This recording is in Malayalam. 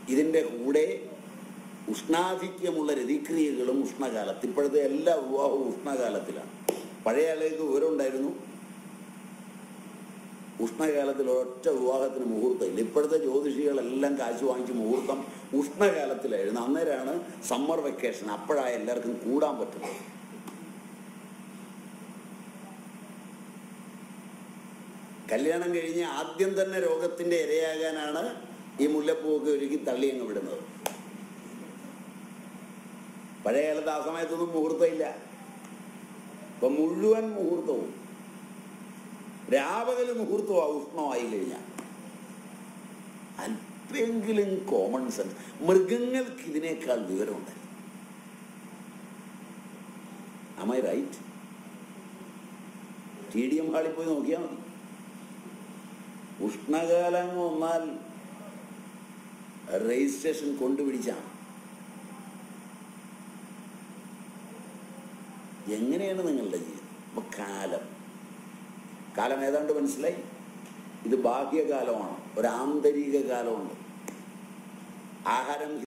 ഇതിൻ്റെ കൂടെ ഉഷ്ണാധിക്യമുള്ള രതിക്രിയകളും ഉഷ്ണകാലത്ത്. ഇപ്പോഴത്തെ എല്ലാ വിവാഹവും ഉഷ്ണകാലത്തിലാണ്. പഴയ ആളുകൾക്ക് വിവരം ഉണ്ടായിരുന്നു, ഉഷ്ണകാലത്തിൽ ഒരൊറ്റ വിവാഹത്തിന് മുഹൂർത്തമില്ല. ഇപ്പോഴത്തെ ജ്യോതിഷികളെല്ലാം കാശ് വാങ്ങിച്ച് മുഹൂർത്തം ഉഷ്ണകാലത്തിലായിരുന്നു. അന്നേരമാണ് സമ്മർ വെക്കേഷൻ, അപ്പോഴാണ് എല്ലാവർക്കും കൂടാൻ പറ്റുന്നത്. കല്യാണം കഴിഞ്ഞ് ആദ്യം തന്നെ രോഗത്തിൻ്റെ ഇരയാകാനാണ് ഈ മുല്ലപ്പൂവൊക്കെ ഒരുക്കി തള്ളി അങ്ങ് വിടുന്നത്. പഴയ കാലത്ത് ആ സമയത്തൊന്നും മുഹൂർത്തമില്ല. ഇപ്പം മുഴുവൻ മുഹൂർത്തവും രാപകൽ മുഹൂർത്തമാണ് ഉഷ്ണമായി കഴിഞ്ഞാൽ. അല്പെങ്കിലും കോമൺ സെൻസ്. മൃഗങ്ങൾക്ക് ഇതിനേക്കാൾ വിവരമുണ്ട്. Am I right? TDM ഹാളിൽ പോയി നോക്കിയാൽ മതി. ഉഷ്ണകാലം വന്നാൽ രജിസ്ട്രേഷൻ കൊണ്ടുപിടിച്ചാണ്. എങ്ങനെയാണ് നിങ്ങളുടെ ജീവിതം? അപ്പൊ കാലം ഏതാണ്ട് മനസ്സിലായി. ഇത് ബാഹ്യകാലമാണ്, ഒരു ആന്തരിക കാലമുണ്ട്. ആഹാരം